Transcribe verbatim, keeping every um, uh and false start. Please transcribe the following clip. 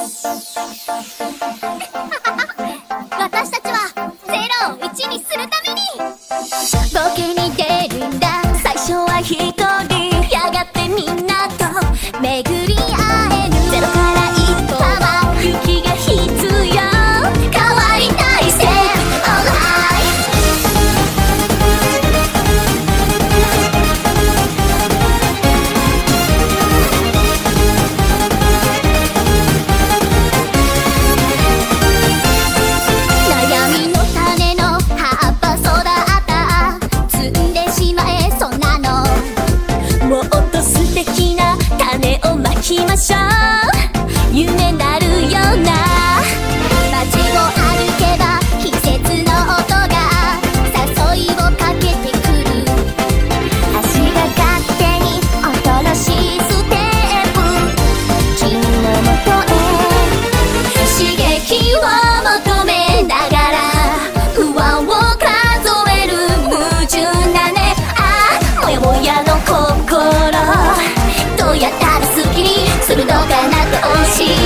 私たちはゼロをいちにするためにボケに出るんだ。最初は一人、やがてみんなと巡り会える。ゼロから一歩は勇気が必要。変わりたい Step Alive。 悩みの種の葉っぱ育った摘んでしまえ。そんなのもっと素敵な種をまきましょう。夢なるような街を歩けば季節の音が誘いをかけてくる。足が勝手に新しいステップ、君のもとへ刺激を求めながら不安を数える矛盾だね。ああもやもやの心どうやったら好きにするのかなって教え